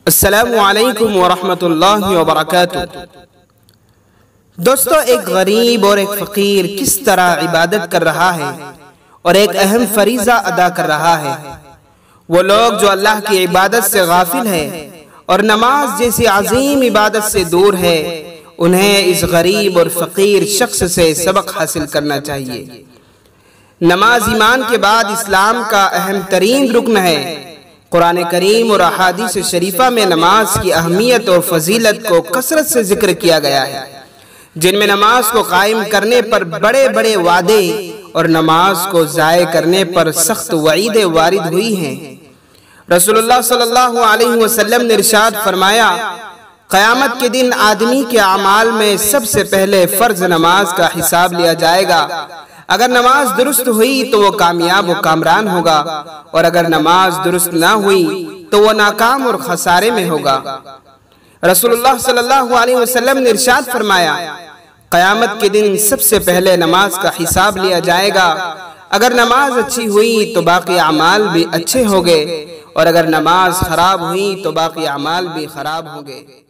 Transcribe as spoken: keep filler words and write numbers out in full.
अस्सलामु अलैकुम वरहमतुल्लाहि वबरकातुहू। दोस्तों, एक गरीब और एक फ़कीर किस तरह इबादत कर रहा है और एक अहम फरीज़ा अदा कर रहा है। वो लोग जो अल्लाह की इबादत से गाफिल है और नमाज जैसी अजीम इबादत से दूर है, उन्हें इस गरीब और फ़कीर शख्स से सबक हासिल करना चाहिए। नमाज ईमान के बाद इस्लाम का अहम तरीन रुकन है। कुरान करीम और अहादीस शरीफा में नमाज की अहमियत और फजीलत को कसरत से जिक्र किया गया है, जिनमें नमाज को कायम करने पर बड़े बड़े वादे और नमाज को ज़ाय करने पर सख्त वईदें वारिद हुई हैं। रसूलुल्लाह सल्लल्लाहु अलैहि वसल्लम ने इरशाद फरमाया, क़यामत के दिन आदमी के अमाल में सबसे पहले फ़र्ज नमाज का हिसाब लिया जाएगा। अगर नमाज दुरुस्त हुई तो वो कामयाब व कामरान होगा, और अगर नमाज दुरुस्त ना हुई तो वो नाकाम और खसारे में होगा। रसूलुल्लाह सल्लल्लाहु अलैहि वसल्लम ने इरशाद फरमाया, क़यामत के दिन सबसे पहले नमाज का हिसाब लिया जाएगा। अगर नमाज अच्छी हुई तो बाकी अमाल भी अच्छे होंगे, और अगर नमाज खराब हुई तो बाकी अमाल भी खराब होंगे।